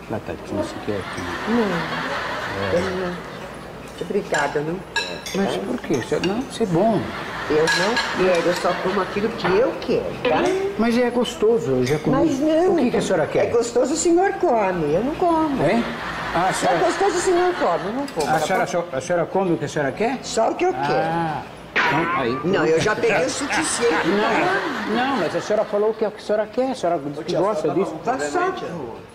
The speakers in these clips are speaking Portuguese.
Batatinha, você quer aqui? Não. Obrigada, não quero. Mas por quê? Não, isso é bom. Eu não quero, eu só como aquilo que eu quero, tá? Mas é gostoso, eu já comi. Mas não. O que a senhora quer? É gostoso, o senhor come, eu não como. Hein? Ah, a Se é senhora, gostoso, o senhor come, eu não como. a senhora come o que a senhora quer? Só o que eu quero. Ah, então, aí. Não, eu já peguei o suficiente. Não, mas a senhora falou o que a senhora quer, a senhora gosta disso. Tá só.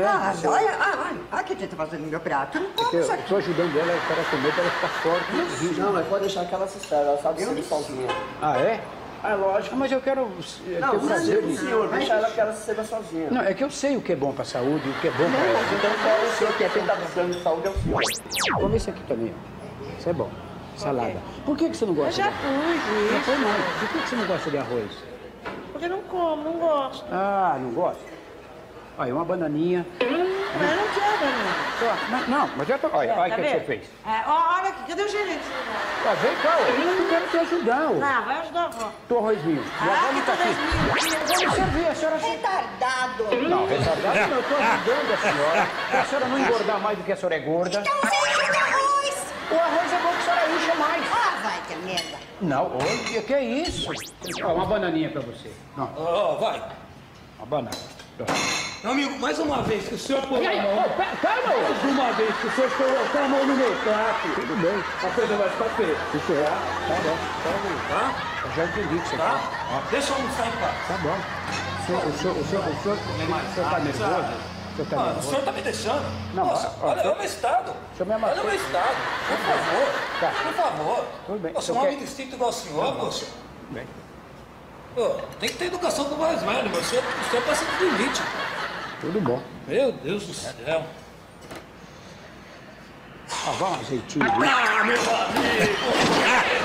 Olha o que você tá fazendo no meu prato. Eu não como Eu isso aqui. estou ajudando ela para comer, para ela ficar forte. Não, mas pode deixar que ela se espera, ela sabe servir sozinha. Ah, é? É lógico. Mas eu quero ter o prazer de... Senhor, deixa ela que ela se serva sozinha. Não, é que eu sei o que é bom para a saúde, o que é bom para ela. Então qual é o senhor que é quem tá precisando de saúde é o senhor. Come esse aqui também, ó. Isso é bom. Salada. Por que você não gosta Eu já de fui, Não juiz. foi não. Por que você não gosta de arroz? Porque não como, não gosto. Ah, não gosta? Olha, uma bananinha. Mas eu não quero, não. Não, mas já tô... Olha, olha o Tá que você vendo? fez. Olha aqui, cadê o gerente? Ah, vem cá, eu quero te ajudar. Ó. Não, vai ajudar a avó. Tô arrozinho. Minha avó não tá aqui. Vamos servir, a senhora... Retardado. Não, retardado não, eu tô ajudando a senhora. Pra senhora não engordar mais do que a senhora é gorda. Então você enche de arroz. O arroz é bom que a senhora encha mais. Ah, vai, que merda. Não, olha, que é isso? Ó, uma bananinha pra você. Não, Ó, vai. uma banana. Meu amigo, mais uma vez que o senhor pôr E a aí, mão... calma! Mais uma vez que o senhor colocar a mão no meu prato, Tudo bem. a coisa vai ficar feia. Isso é. Tá bom. Tá? Eu já entendi o que você Tá? fala. Deixa eu almoçar em paz. Tá bom. O senhor tá nervoso? O senhor tá Ah, o nervoso? senhor tá me deixando? Não, Nossa, ó, olha ó, o meu estado. senhor me amassou. Olha o meu estado. Por favor. Tá. Por favor. Tudo bem. Eu sou Eu um quero- homem distinto igual o senhor, poxa. Tudo bem. Pô, tem que ter educação com o mais velho, meu. O senhor passa do limite. Tudo bom. Meu Deus do céu. Ah, vá um azeitinho aí. Ah, meu amigo!